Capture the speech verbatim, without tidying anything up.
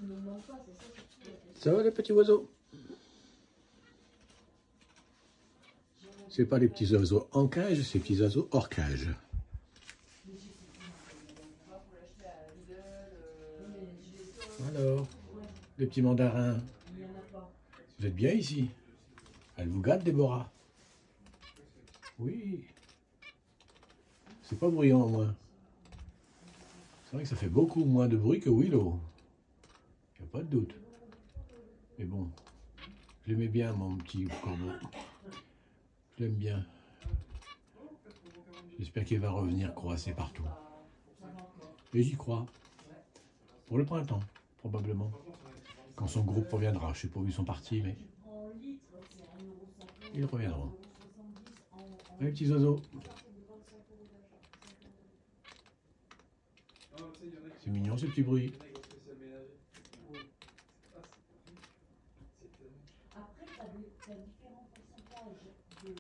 Ça va les petits oiseaux? C'est pas les petits oiseaux en cage, c'est les petits oiseaux hors cage. Alors, les petits mandarins, vous êtes bien ici? Elle vous gâte, Déborah? Oui. C'est pas bruyant au moins. C'est vrai que ça fait beaucoup moins de bruit que Willow. Il n'y a pas de doute. Mais bon, je l'aimais bien, mon petit corbeau. Je l'aime bien. J'espère qu'il va revenir croasser partout. Et j'y crois. Pour le printemps, probablement. Quand son groupe reviendra. Je ne sais pas où ils sont partis, mais ils reviendront. Les petits oiseaux. C'est mignon ce petit bruit. Après, tu as différents pourcentages.